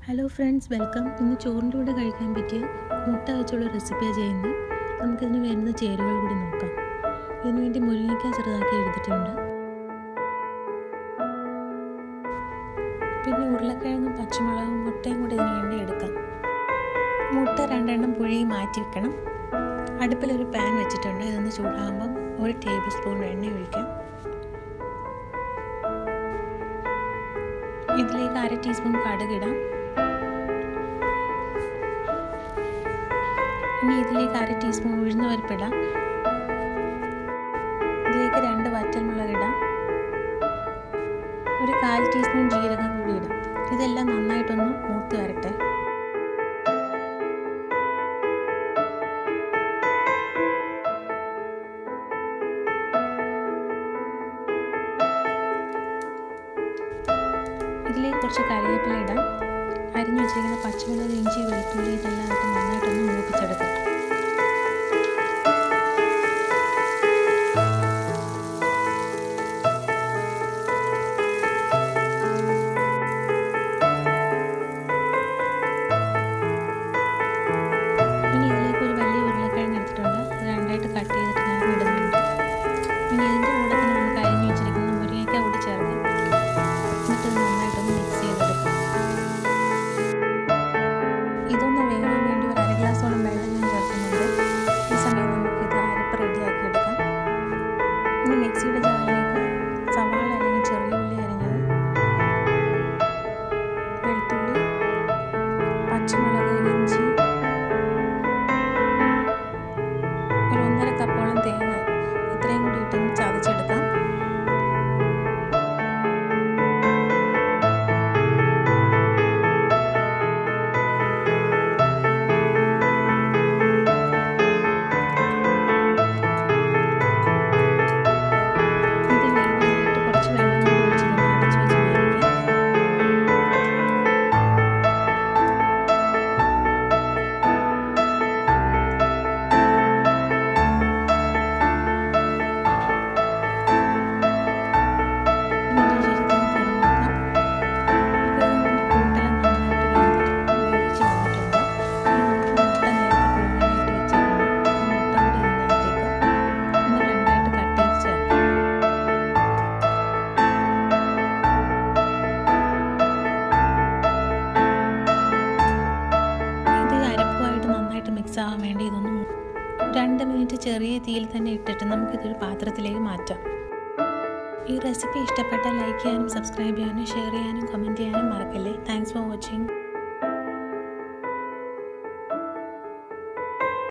Hello friends, welcome. ഇന്ന് ചോറിൻ്റെ കൂടെ കഴിക്കാൻ പറ്റിയ മുട്ട വെച്ചുള്ള റെസിപ്പിയാണ് ചെയ്യുന്നത്. നമുക്കിതിന് വരുന്ന ചേരുവകൾ കൂടി നോക്കാം. ഇതിനു വേണ്ടി മുരിങ്ങയ്ക്ക ചെറുതാക്കി എടുത്തിട്ടുണ്ട്. പിന്നെ ഉരുളക്കിഴങ്ങും പച്ചമുളകും മുട്ടയും കൂടി ഇതിനു വേണ്ടി എടുക്കാം. മുട്ട 2 എണ്ണം പുഴുങ്ങി മാറ്റി വെക്കണം. അടുപ്പിലൊരു പാൻ വെച്ചിട്ടുണ്ട്. ഇതൊന്ന് ചൂടാകുമ്പം 1 ടേബിൾ സ്പൂൺ എണ്ണ ഒഴിക്കാം. ഇതിലേക്ക് 1/2 ടീസ്പൂൺ കടുകിടാം. ഇനി ഇതിലേക്ക് 1/2 ടീസ്പൂൺ ഉഴുന്നുപരിപ്പിടാം. ഇതിലേക്ക് 2 വറ്റൽമുളക് ഇടാം. ഒരു 1/4 ടീസ്പൂൺ ജീരകം കൂടി ഇടാം. ഇതെല്ലാം നന്നായിട്ടൊന്ന് മൂത്ത് വരട്ടെ. ഇതിലേക്ക് കുറച്ച് കറിവേപ്പില ഇടാം. അരിഞ്ഞു വെച്ചിരിക്കുന്ന പച്ചമുളക്, ഇഞ്ചി, വെളുത്തുള്ളി ഇതെല്ലാം ഇട്ട് നന്നായിട്ടൊന്ന് മൂപ്പിച്ചെടുക്കാം. ഇനി ഇതിലേക്ക് ഒരു വലിയ ഉരുളക്കിഴങ്ങ് എടുത്തിട്ടുണ്ട്. അത് 2ആയിട്ട് കട്ട് ചെയ്തിട്ട് ഞാൻ ഇടുന്നുണ്ട്. ഇനി ഇതിൻ്റെ കൂടെ തന്നെ നമുക്ക് അരിഞ്ഞു വെച്ചിരിക്കുന്ന മുരിങ്ങയ്ക്ക കൂടി ചേർക്കാം. എന്നിട്ട് നന്നായിട്ടൊന്ന് മിക്സ് ചെയ്തെടുക്കാം. ഇതൊന്ന് വേകാൻ വേണ്ടി ഒരു 1/2 ഗ്ലാസോളം വെള്ളം ഞാൻ ചേർക്കുന്നുണ്ട്. ഈ സമയം നമുക്കിത് അരപ്പ് റെഡിയാക്കി എടുക്കാം. ഇനി മിക്സിയുടെ ജാറിലേക്ക് സവാള അല്ലെങ്കിൽ ചെറിയ ഉള്ളി അരിഞ്ഞത്, വെളുത്തുള്ളി, പച്ചമുളക്, ഇഞ്ചി, ഒരു 1.5 കപ്പോളം തേങ്ങ, ഇത്രയും കൂടി ഇട്ടൊന്ന് ചതച്ചെടുക്കാം. മിക്സ് ആവാൻ വേണ്ടി ഇതൊന്ന് 2 മിനിറ്റ് ചെറിയ തീയിൽ തന്നെ ഇട്ടിട്ട് നമുക്കിതൊരു പാത്രത്തിലേക്ക് മാറ്റാം. ഈ റെസിപ്പി ഇഷ്ടപ്പെട്ടാൽ ലൈക്ക് ചെയ്യാനും സബ്സ്ക്രൈബ് ചെയ്യാനും ഷെയർ ചെയ്യാനും കമൻറ്റ് ചെയ്യാനും മറക്കല്ലേ. Thanks for watching.